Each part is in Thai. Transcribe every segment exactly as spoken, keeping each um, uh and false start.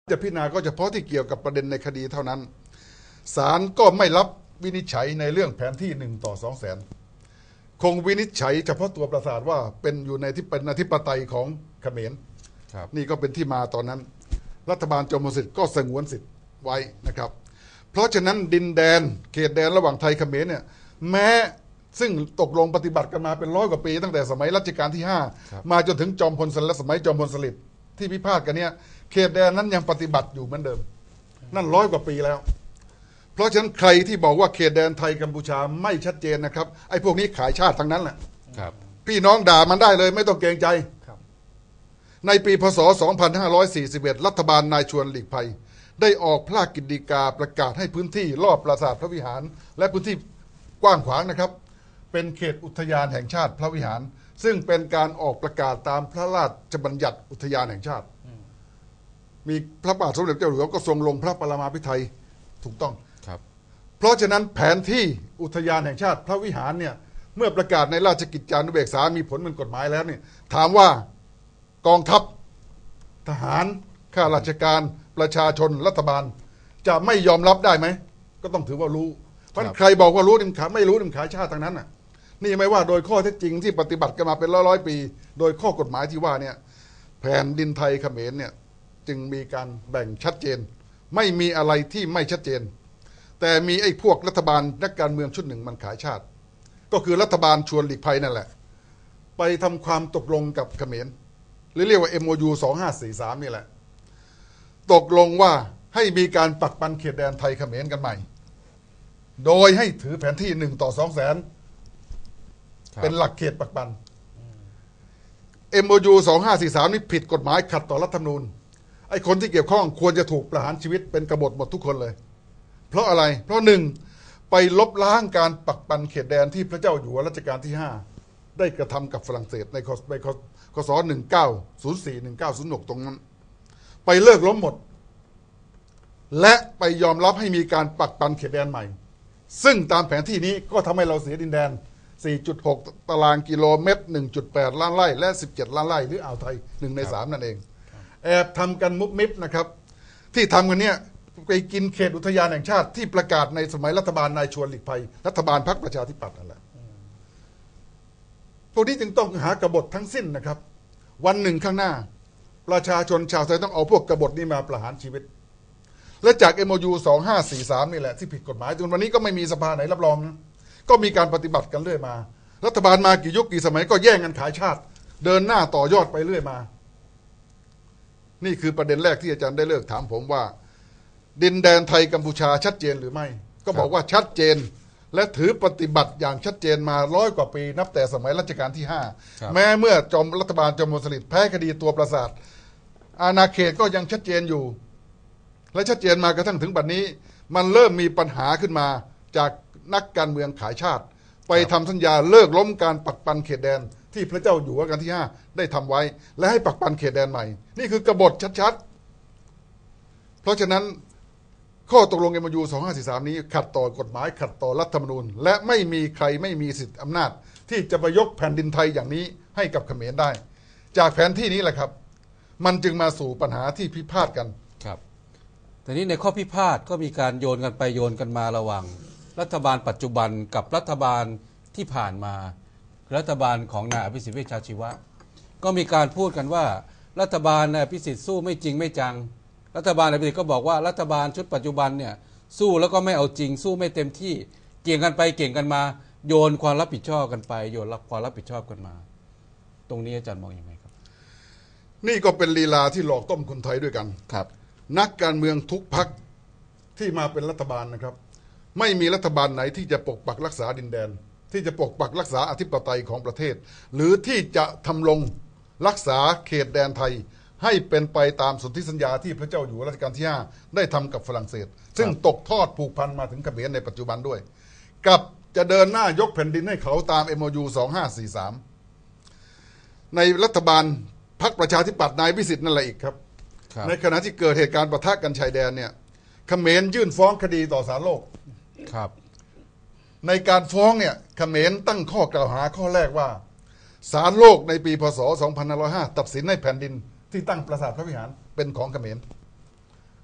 จะพิจารณาก็เฉพาะที่เกี่ยวกับประเด็นในคดีเท่านั้นศาลก็ไม่รับวินิจฉัยในเรื่องแผนที่หนึ่งต่อสองแสนคงวินิจฉัยเฉพาะตัวปราสาทว่าเป็นอยู่ในที่เป็นอธิปไตยของเขมรนี่ก็เป็นที่มาตอนนั้นรัฐบาลจอมพลสฤษดิ์ก็สงวนสิทธิ์ไว้นะครับเพราะฉะนั้นดินแดนเขตแดนระหว่างไทยเขมรเนี่ยแม้ซึ่งตกลงปฏิบัติกันมาเป็นร้อยกว่าปีตั้งแต่สมัยรัชกาลที่ห้ามาจนถึงจอมพลสฤษดิ์สมัยจอมพลสฤษดิ์ที่พิพาทกันเนี่ยเขตแดนนั้นยังปฏิบัติอยู่เหมือนเดิมนั่นร้อยกว่าปีแล้วเพราะฉะนั้นใครที่บอกว่าเขตแดนไทยกัมพูชาไม่ชัดเจนนะครับไอ้พวกนี้ขายชาติทั้งนั้นแหละพี่น้องด่ามันได้เลยไม่ต้องเกรงใจในปีพศสองพันห้าร้อยสี่สิบเอ็ดรัฐบาลนายชวนหลีกภัยได้ออกพระราชกิจฎีกาประกาศให้พื้นที่รอบปราสาทพระวิหารและพื้นที่กว้างขวางนะครับเป็นเขตอุทยานแห่งชาติพระวิหารซึ่งเป็นการออกประกาศตามพระราชบัญญัติอุทยานแห่งชาติมีพระบาทสมเด็จเจ้าอยู่หัวก็ทรงลงพระปรมาภิไธยถูกต้องครับเพราะฉะนั้นแผนที่อุทยานแห่งชาติพระวิหารเนี่ยเมื่อประกาศในราชกิจจานุเบกษามีผลเป็นกฎหมายแล้วเนี่ยถามว่ากองทัพทหารข้าราชการประชาชนรัฐบาลจะไม่ยอมรับได้ไหมก็ต้องถือว่ารู้เพราะใครบอกว่ารู้ดิมขาไม่รู้ดิมขายชาติทางนั้นน่ะนี่ไม่ว่าโดยข้อเท็จจริงที่ปฏิบัติกันมาเป็นร้อยร้อยปีโดยข้อกฎหมายที่ว่าเนี่ยแผ่นดินไทยเขมรเนี่ยจึงมีการแบ่งชัดเจนไม่มีอะไรที่ไม่ชัดเจนแต่มีไอ้พวกรัฐบาลนักการเมืองชุดหนึ่งมันขายชาติก็คือรัฐบาลชวนหลีกภัยนั่นแหละไปทำความตกลงกับเขมรหรือเรียกว่า เอ็ม โอ ยู สองห้าสี่สามนี่แหละตกลงว่าให้มีการปักปันเขตแดนไทยเขมรกันใหม่โดยให้ถือแผนที่หนึ่งต่อสองแสนเป็นหลักเขตปักปัน เอ็ม โอ ยู สองห้าสี่สามนี่ผิดกฎหมายขัดต่อรัฐธรรมนูญไอ้คนที่เกี่ยวข้องควรจะถูกประหารชีวิตเป็นกบฏหมดทุกคนเลยเพราะอะไรเพราะหนึ่งไปลบล้างการปักปันเขตแดนที่พระเจ้าอยู่หัวรัชกาลที่ห้าได้กระทำกับฝรั่งเศสในในคศหนึ่งเก้าศูนย์สี่ หนึ่งเก้าศูนย์หกตรงนั้นไปเลิกล้มหมดและไปยอมรับให้มีการปักปันเขตแดนใหม่ซึ่งตามแผนที่นี้ก็ทำให้เราเสียดินแดน สี่จุดหก ตารางกิโลเมตร หนึ่งจุดแปด ล้านไร่และสิบเจ็ดล้านไร่หรืออ่าวไทยหนึ่งในสามนั่นเองแอบทำกันมุบมิบนะครับที่ทำกันเนี่ยไปกินเขตอุทยานแห่งชาติที่ประกาศในสมัยรัฐบาลนายชวนหลีกภัยรัฐบาลพรรคประชาธิปัตย์นั่นแหละพวกนี้จึงต้องหากบฏทั้งสิ้นนะครับวันหนึ่งข้างหน้าประชาชนชาวไทยต้องเอาพวกกบฏนี้มาประหารชีวิตและจาก เอ็ม โอ ยู สองห้าสี่สามนี่แหละที่ผิดกฎหมายจนวันนี้ก็ไม่มีสภาไหนรับรองนะก็มีการปฏิบัติกันเรื่อยมารัฐบาลมากี่ยุคกี่สมัยก็แย่งกันขายชาติเดินหน้าต่อยอดไปเรื่อยมานี่คือประเด็นแรกที่อาจารย์ได้เลิกถามผมว่าดินแดนไทยกัมพูชาชัดเจนหรือไม่ก็บอกว่าชัดเจนและถือปฏิบัติอย่างชัดเจนมาร้อยกว่าปีนับแต่สมัยรัชกาลที่ห้าแม้เมื่อจอมรัฐบาลจอมพลสฤษดิ์แพ้คดีตัวปราสาทอาณาเขตก็ยังชัดเจนอยู่และชัดเจนมากระทั่งถึงบัดนี้มันเริ่มมีปัญหาขึ้นมาจากนักการเมืองขายชาติไปทำสัญญาเลิกล้มการปักปันเขตแดนที่พระเจ้าอยู่หัวรัชกาลที่ห้าได้ทำไว้และให้ปักปันเขตแดนใหม่นี่คือกบฏชัดๆเพราะฉะนั้นข้อตกลง เอ็ม โอ ยู สองห้าสี่สาม นี้ขัดต่อกฎหมายขัดต่อรัฐธรรมนูญและไม่มีใครไม่มีสิทธิอำนาจที่จะไปยกแผ่นดินไทยอย่างนี้ให้กับเขมรได้จากแผนที่นี้แหละครับมันจึงมาสู่ปัญหาที่พิพาทกันครับแต่นี้ในข้อพิพาทก็มีการโยนกันไปโยนกันมาระหว่างรัฐบาลปัจจุบันกับรัฐบาลที่ผ่านมารัฐบาลของนายอภิสิทธิ์เวชชาชีวะก็มีการพูดกันว่ารัฐบาลนายอภิสิทธิ์สู้ไม่จริงไม่จังรัฐบาลนายอภิสิทธิ์ก็บอกว่ารัฐบาลชุดปัจจุบันเนี่ยสู้แล้วก็ไม่เอาจริงสู้ไม่เต็มที่เกี่ยงกันไปเกี่ยงกันมาโยนความรับผิดชอบกันไปโยนรับความรับผิดชอบกันมาตรงนี้อาจารย์มองยังไงครับนี่ก็เป็นลีลาที่หลอกต้มคนไทยด้วยกันครับนักการเมืองทุกพรรคที่มาเป็นรัฐบาลนะครับไม่มีรัฐบาลไหนที่จะปกปักรักษาดินแดนที่จะปกปักรักษาอธิปไตยของประเทศหรือที่จะทำลงรักษาเขตแดนไทยให้เป็นไปตามสนธิสัญญาที่พระเจ้าอยู่หัวรัชกาลที่ห้าได้ทำกับฝรั่งเศสซึ่งตกทอดผูกพันมาถึงเขมรในปัจจุบันด้วยกับจะเดินหน้ายกแผ่นดินให้เขาตาม เอ็ม โอ ยู สองห้าสี่สามในรัฐบาลพรรคประชาธิปัตย์นายวิสิทธิ์นั่นแหละอีกครับในขณะที่เกิดเหตุการณ์ปะทะกันชายแดนเนี่ยเขมรยื่นฟ้องคดีต่อศาลโลกครับในการฟ้องเนี่ยเขมรตั้งข้อกล่าวหาข้อแรกว่าศาลโลกในปีพศสองพันห้าร้อยห้าตัดสินให้แผ่นดินที่ตั้งปราสาทพระวิหารเป็นของเขมร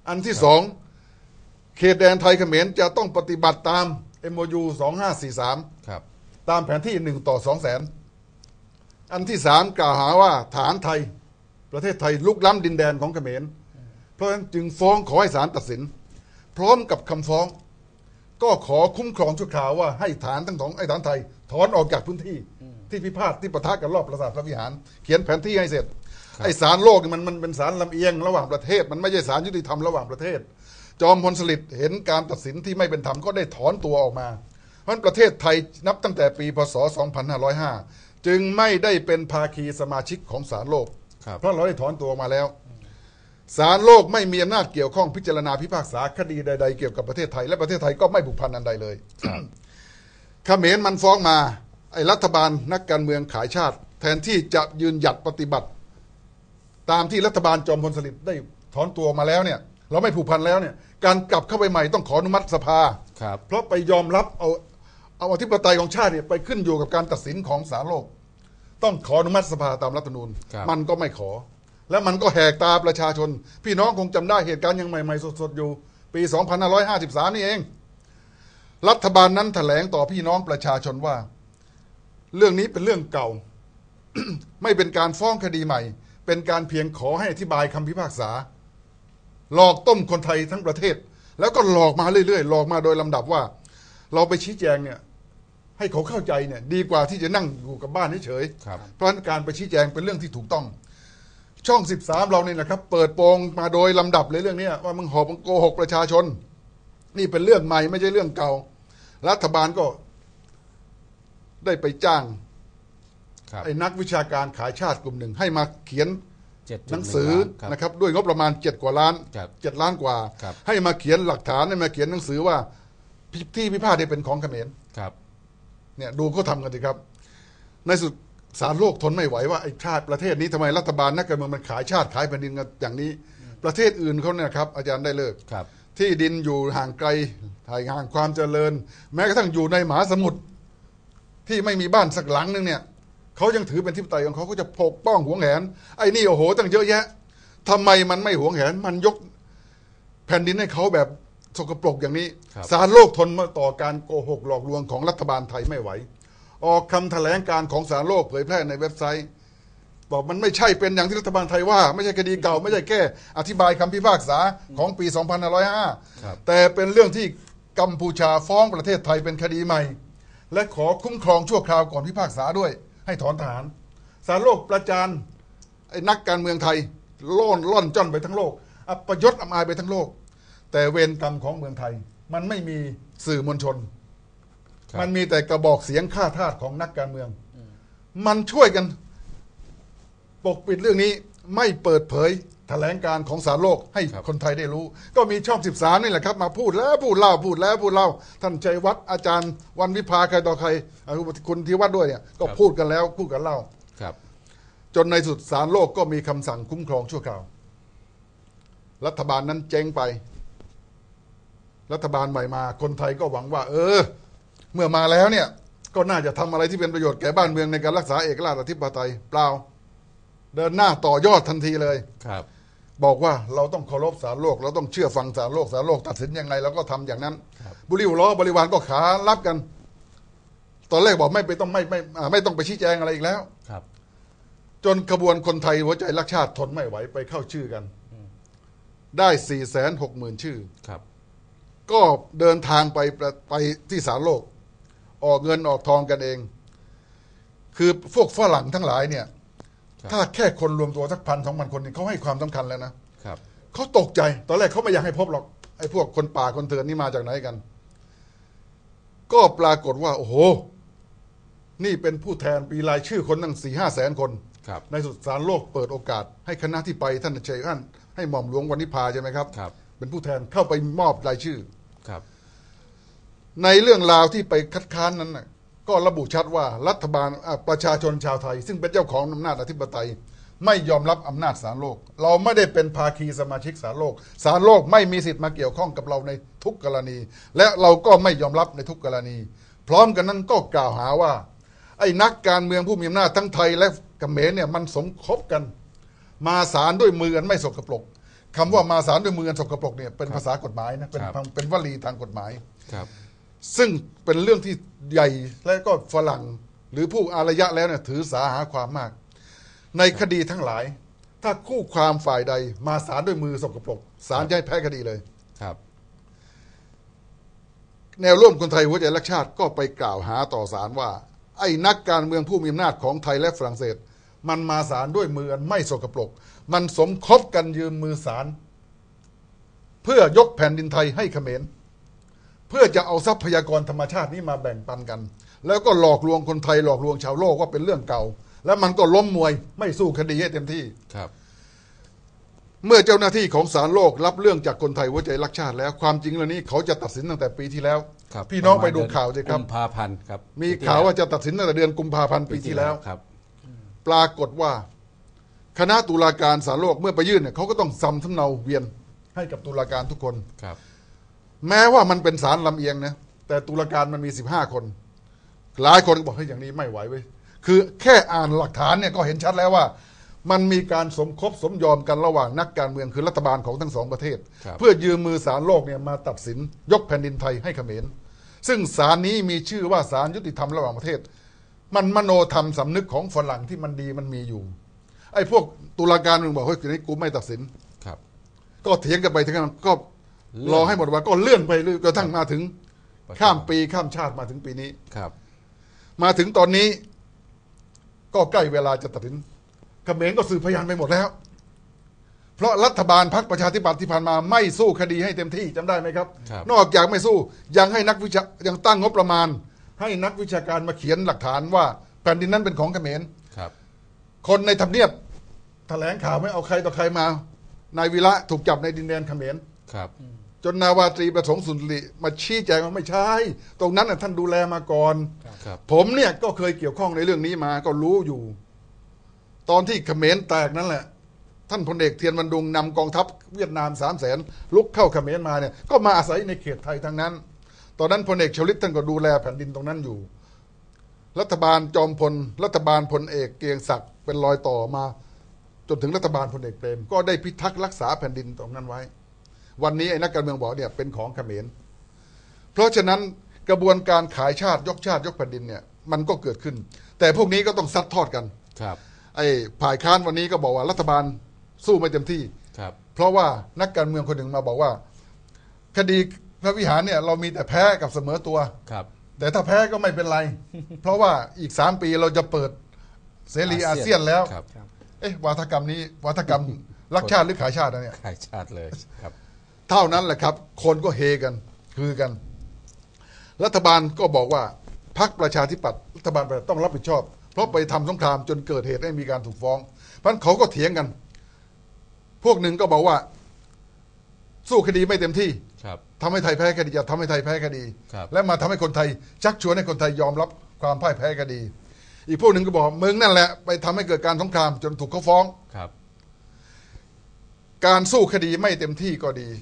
อันที่สองเขตแดนไทยเขมรจะต้องปฏิบัติตาม เอ็ม โอ ยู สองห้าสี่สามครับตามแผนที่หนึ่งต่อสองแสนอันที่สามกล่าวหาว่าฐานไทยประเทศไทยลุกล้ำดินแดนของเขมรเพราะฉะนั้นจึงฟ้องขอให้ศาลตัดสินพร้อมกับคำฟ้องก็ขอคุ้มครองชั่วคราวว่าให้ฐานทั้งสองไอ้ฐานไทยถอนออกจากพื้นที่ที่พิพาทที่ปะทะกันรอบปราสาทพระวิหารเขียนแผนที่ให้เสร็จไอ้ศาลโลกมันมันเป็นศาลลำเอียงระหว่างประเทศมันไม่ใช่ศาลยุติธรรมระหว่างประเทศจอมพลสฤษดิ์เห็นการตัดสินที่ไม่เป็นธรรมก็ได้ถอนตัวออกมาเพราะประเทศไทยนับตั้งแต่ปีพศสองพันห้าร้อยห้าจึงไม่ได้เป็นภาคีสมาชิกของศาลโลกเพราะเราได้ถอนตัวออกมาแล้วศาลโลกไม่มีอำนาจเกี่ยวข้องพิจารณาพิพากษาคดีใดๆเกี่ยวกับประเทศไทยและประเทศไทยก็ไม่ผูกพันอันใดเลยเขมรมันฟ้องมาไอ้รัฐบาลนักการเมืองขายชาติแทนที่จะยืนหยัดปฏิบัติตามที่รัฐบาลจอมพลสฤษดิ์ได้ถอนตัวมาแล้วเนี่ยเราไม่ผูกพันแล้วเนี่ยการกลับเข้าไปใหม่ต้องขออนุมัติสภาเพราะไปยอมรับเอาเอาอธิปไตยของชาติเนี่ยไปขึ้นอยู่กับการตัดสินของศาลโลกต้องขออนุมัติสภาตามรัฐธรรมนูญมันก็ไม่ขอแล้วมันก็แหกตาประชาชนพี่น้องคงจำได้เหตุการณ์ยังใหม่ๆสดๆอยู่ปีสองพันห้าร้อยห้าสิบสามนี่เองรัฐบาลนั้นแถลงต่อพี่น้องประชาชนว่าเรื่องนี้เป็นเรื่องเก่า ไม่เป็นการฟ้องคดีใหม่เป็นการเพียงขอให้อธิบายคำพิพากษาหลอกต้มคนไทยทั้งประเทศแล้วก็หลอกมาเรื่อยๆหลอกมาโดยลำดับว่าเราไปชี้แจงเนี่ยให้เขาเข้าใจเนี่ยดีกว่าที่จะนั่งอยู่กับบ้านเฉยๆเพราะฉะนั้นการไปชี้แจงเป็นเรื่องที่ถูกต้องช่องสิบสามเราเนี่ยนะครับเปิดโปงมาโดยลำดับเลยเรื่องนี้ว่ามึงหอบมึงโกหกประชาชนนี่เป็นเรื่องใหม่ไม่ใช่เรื่องเก่ารัฐบาลก็ได้ไปจ้างไอ้นักวิชาการขายชาติกลุ่มหนึ่งให้มาเขียนหนังสือนะครับด้วยงบประมาณเจ็ดกว่าล้านเจ็ดล้านกว่าให้มาเขียนหลักฐานให้มาเขียนหนังสือว่าที่พิพาทได้เป็นของเขมรเนี่ยดูเขาทำกันสิครับในสุดศาลโลกทนไม่ไหวว่าไอ้ชาติประเทศนี้ทำไมรัฐบาลนักการเมืองมันขายชาติขายแผ่นดินกันอย่างนี้ประเทศอื่นเขาเนี่ยครับอาจารย์ได้เลิกที่ดินอยู่ห่างไกลห่างความเจริญแม้กระทั่งอยู่ในมหาสมุทรที่ไม่มีบ้านสักหลังนึงเนี่ยเขายังถือเป็นทิพย์ไตของเขาเขาจะปกป้องหวงแหนไอ้นี่โอ้โหตั้งเยอะแยะทำไมมันไม่หวงแหนมันยกแผ่นดินให้เขาแบบสกปรกอย่างนี้ศาลโลกทนมาต่อการโกหกหลอกลวงของรัฐบาลไทยไม่ไหวออกคำแถลงการของศาลโลกเผยแพร่ในเว็บไซต์บอกมันไม่ใช่เป็นอย่างที่รัฐบาลไทยว่าไม่ใช่คดีเก่าไม่ใช่แค่อธิบายคำพิพากษาของปีสองพันห้าร้อยห้าแต่เป็นเรื่องที่กัมพูชาฟ้องประเทศไทยเป็นคดีใหม่และขอคุ้มครองชั่วคราวก่อนพิพากษาด้วยให้ถอนทหารศาลโลกประจานไอ้นักการเมืองไทยล่อนล่อนจ้อนไปทั้งโลกอัปยศอับอายไปทั้งโลกแต่เวรกรรมของเมืองไทยมันไม่มีสื่อมวลชนมันมีแต่กระบอกเสียงข้าทาสของนักการเมืองมันช่วยกันปกปิดเรื่องนี้ไม่เปิดเผยแถลงการของศาลโลกให้คนไทยได้รู้ก็มีช่องสิบสามนี่แหละครับมาพูดแล้วพูดเล่าพูดแล้วพูดเล่าท่านชัยวัฒน์อาจารย์วันวิภาใครต่อใครคุณธีวัฒน์ด้วยเนี่ยก็พูดกันแล้วพูดกันเล่าจนในสุดศาลโลกก็มีคำสั่งคุ้มครองชั่วคราวรัฐบาลนั้นเจ๊งไปรัฐบาลใหม่มาคนไทยก็หวังว่าเออเมื่อมาแล้วเนี่ยก็น่าจะทำอะไรที่เป็นประโยชน์แก่บ้านเมืองในการรักษาเอกราชอธิปไตยเปล่าเดินหน้าต่อยอดทันทีเลยครับบอกว่าเราต้องเคารพศาลโลกเราต้องเชื่อฟังศาลโลกศาลโลกตัดสินยังไงเราก็ทำอย่างนั้นบุริวล้อบริวารก็ขารับกันตอนแรกบอกไม่ไปต้องไม่ไม่ไม่ต้องไปชี้แจงอะไรอีกแล้วครับจนขบวนคนไทยหัวใจรักชาติทนไม่ไหวไปเข้าชื่อกันได้สี่แสนหกหมื่นชื่อครับก็เดินทางไปไปที่ศาลโลกออกเงินออกทองกันเองคือพวกฝรั่งทั้งหลายเนี่ยถ้าแค่คนรวมตัวสักพันสองพันคนนี่เขาให้ความสำคัญแล้วนะครับเขาตกใจตอนแรกเขาไม่อยากให้พบหรอกไอ้พวกคนป่าคนเถื่อนนี่มาจากไหนกันก็ปรากฏว่าโอ้โหนี่เป็นผู้แทนปีรายชื่อคนตั้งสี่ห้าแสนคนในสุดศาลโลกเปิดโอกาสให้คณะที่ไปท่านเชยท่านให้หม่อมหลวงวันนิพาใช่ไหมครับเป็นผู้แทนเข้าไปมอบรายชื่อครับในเรื่องราวที่ไปคัดค้านนั้นนะก็ระบุชัดว่ารัฐบาลประชาชนชาวไทยซึ่งเป็นเจ้าของอำนาจอธิปไตยไม่ยอมรับอำนาจศาลโลกเราไม่ได้เป็นภาคีสมาชิกศาลโลกศาลโลกไม่มีสิทธิ์มาเกี่ยวข้องกับเราในทุกกรณี และเราก็ไม่ยอมรับในทุกกรณี พร้อมกันนั้นก็กล่าวหาว่าไอ้นักการเมืองผู้มีอำนาจทั้งไทยและเขมรเนี่ยมันสมคบกันมาศาลด้วยมือกันไม่สกปรกคำว่ามาศาลด้วยมืออันสกปรกเนี่ยเป็นภาษากฎหมายนะเป็นเป็นวลีทางกฎหมายครับซึ่งเป็นเรื่องที่ใหญ่และก็ฝรั่งหรือผู้อารยะแล้วเนี่ยถือสาหาความมากในคดีทั้งหลายถ้าคู่ความฝ่ายใดมาศาลด้วยมือสกปรกศาลจะให้แพ้คดีเลยครับแนวร่วมคนไทยหัวใจรักชาติก็ไปกล่าวหาต่อศาลว่าไอ้นักการเมืองผู้มีอำนาจของไทยและฝรั่งเศสมันมาศาลด้วยมืออันไม่สกปรกมันสมคบกันยืมมือศาลเพื่อยกแผ่นดินไทยให้เขมรเพื่อจะเอาทรัพยากรธรรมชาตินี้มาแบ่งปันกันแล้วก็หลอกลวงคนไทยหลอกลวงชาวโลกว่าเป็นเรื่องเก่าแล้วมันก็ล้มมวยไม่สู้คดีให้เต็มที่ครับเมื่อเจ้าหน้าที่ของศาลโลกรับเรื่องจากคนไทยหัวใจรักชาติแล้วความจริงเรื่องนี้เขาจะตัดสินตั้งแต่ปีที่แล้วพี่น้องไปดูข่าวสิครับกุมภาพันธ์ครับมีข่าวว่าจะตัดสินตั้งแต่เดือนกุมภาพันธ์ปีที่แล้วครับปรากฏว่าคณะตุลาการศาลโลกเมื่อไปยื่นเนี่ยเขาก็ต้องซ้ำสำเนาเวียนให้กับตุลาการทุกคนครับแม้ว่ามันเป็นศาลลำเอียงนะแต่ตุลาการมันมีสิบห้าคนหลายคนก็บอกเฮ้ยอย่างนี้ไม่ไหวเว้ยคือแค่อ่านหลักฐานเนี่ยก็เห็นชัดแล้วว่ามันมีการสมคบสมยอมกันระหว่างนักการเมืองคือรัฐบาลของทั้งสองประเทศเพื่อยืมมือศาลโลกเนี่ยมาตัดสินยกแผ่นดินไทยให้เขมรซึ่งศาลนี้มีชื่อว่าศาลยุติธรรมระหว่างประเทศมันมโนธรรมสำนึกของฝรั่งที่มันดีมันมีอยู่ไอ้พวกตุลาการมึงบอกเฮ้ยทีนี้กูไม่ตัดสินครับก็เถียงกันไปถึงกันก็รอให้หมดวันก็เลื่อนไปเรื่อยกระทั่งมาถึงข้ามปีข้ามชาติมาถึงปีนี้ครับมาถึงตอนนี้ก็ใกล้เวลาจะตัดสินเขมรก็สืบพยานไปหมดแล้วเพราะรัฐบาลพรรคประชาธิปัตย์ที่ผ่านมาไม่สู้คดีให้เต็มที่จำได้ไหมครับนอกจากไม่สู้ยังให้นักวิชายังตั้งงบประมาณให้นักวิชาการมาเขียนหลักฐานว่าแผ่นดินนั้นเป็นของเขมรครับคนในทำเนียบแถลงข่าวไม่เอาใครต่อใครมานายวีระถูกจับในดินแดนเขมรครับจนนาวาตรีประสงค์สุนทรีมาชี้แจงว่าไม่ใช่ตรงนั้นน่ะท่านดูแลมาก่อนผมเนี่ยก็เคยเกี่ยวข้องในเรื่องนี้มาก็รู้อยู่ตอนที่เขมรแตกนั่นแหละท่านพลเอกเทียนบรรดุงนำกองทัพเวียดนามสามแสนลุกเข้าเขมรมาเนี่ยก็มาอาศัยในเขตไทยทั้งนั้นตอนนั้นพลเอกชวลิตท่านก็ดูแลแผ่นดินตรงนั้นอยู่รัฐบาลจอมพลรัฐบาลพลเอกเกรียงศักดิ์เป็นรอยต่อมาจนถึงรัฐบาลพลเอกเปรมก็ได้พิทักษ์รักษาแผ่นดินตรงนั้นไว้วันนี้ไอ้นักการเมืองบอกเนี่ยเป็นของเขมรเพราะฉะนั้นกระบวนการขายชาติยกชาติยกแผ่นดินเนี่ยมันก็เกิดขึ้นแต่พวกนี้ก็ต้องซัดทอดกันครับไอ้ฝ่ายค้านวันนี้ก็บอกว่ารัฐบาลสู้ไม่เต็มที่ครับเพราะว่านักการเมืองคนหนึ่งมาบอกว่าคดีพระวิหารเนี่ยเรามีแต่แพ้กับเสมอตัวครับแต่ถ้าแพ้ก็ไม่เป็นไรเพราะว่าอีกสามปีเราจะเปิดเสรีอาเซียนแล้วเอ๊ะวาทกรรมนี้วาทกรรมรักชาติหรือขายชาตินะเนี่ยขายชาติเลยครับเท่านั้นแหละครับคนก็เฮกันคือกันรัฐบาลก็บอกว่าพรรคประชาธิปัตย์รัฐบาลต้องรับผิดชอบเพราะไปทำสงครามจนเกิดเหตุให้มีการถูกฟ้องเพราะฉะนั้นเขาก็เถียงกันพวกหนึ่งก็บอกว่าสู้คดีไม่เต็มที่ทำให้ไทยแพ้คดีจะทำให้ไทยแพ้คดีและมาทำให้คนไทยชักชวนให้คนไทยยอมรับความพ่ายแพ้คดีอีกพวกหนึ่งก็บอกมึงนั่นแหละไปทำให้เกิดการสงครามจนถูกเขาฟ้องการสู้คดีไม่เต็มที่ก็ดี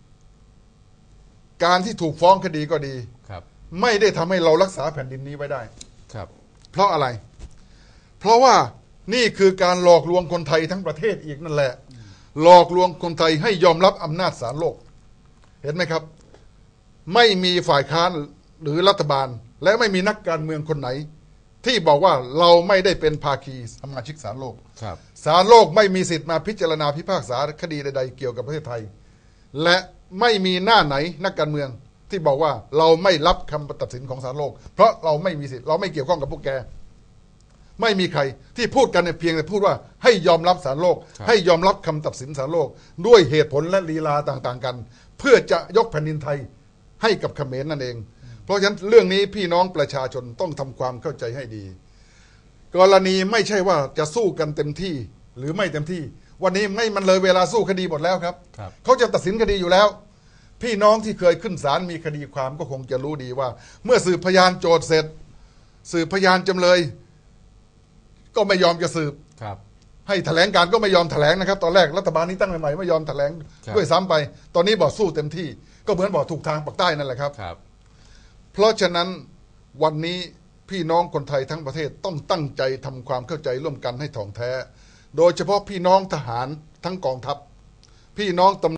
การที่ถูกฟ้องคดีก็ดีไม่ได้ทำให้เรารักษาแผ่นดินนี้ไว้ได้เพราะอะไรเพราะว่านี่คือการหลอกลวงคนไทยทั้งประเทศอีกนั่นแหละหลอกลวงคนไทยให้ยอมรับอำนาจศาลโลกเห็นไหมครับไม่มีฝ่ายค้านหรือรัฐบาลและไม่มีนักการเมืองคนไหนที่บอกว่าเราไม่ได้เป็นภาคีสมาชิกศาลโลกศาลโลกไม่มีสิทธิ์มาพิจารณาพิพากษาคดีใดๆเกี่ยวกับประเทศไทยและไม่มีหน้าไหนนักการเมืองที่บอกว่าเราไม่รับคำตัดสินของศาลโลกเพราะเราไม่มีสิทธิ์เราไม่เกี่ยวข้องกับพวกแกไม่มีใครที่พูดกันในเพียงแต่พูดว่าให้ยอมรับศาลโลกให้ยอมรับคำตัดสินศาลโลกด้วยเหตุผลและลีลาต่างๆกันเพื่อจะยกแผ่นดินไทยให้กับเขมรนั่นเองเพราะฉะนั้นเรื่องนี้พี่น้องประชาชนต้องทำความเข้าใจให้ดีกรณีไม่ใช่ว่าจะสู้กันเต็มที่หรือไม่เต็มที่วันนี้ไม่มันเลยเวลาสู้คดีหมดแล้วครับเขาจะตัดสินคดีอยู่แล้วพี่น้องที่เคยขึ้นศาลมีคดีความก็คงจะรู้ดีว่าเมื่อสืบพยานโจทย์เสร็จสืบพยานจำเลยก็ไม่ยอมจะสืบให้แถลงการก็ไม่ยอมแถลงนะครับตอนแรกรัฐบาลนี้ตั้งใหม่ๆไม่ยอมแถลงด้วยซ้ำไปตอนนี้บอกสู้เต็มที่ก็เหมือนบอกถูกทางปักใต้นั่นแหละครับเพราะฉะนั้นวันนี้พี่น้องคนไทยทั้งประเทศต้องตั้งใจทำความเข้าใจร่วมกันให้ถ่องแท้โดยเฉพาะพี่น้องทหารทั้งกองทัพพี่น้องตำ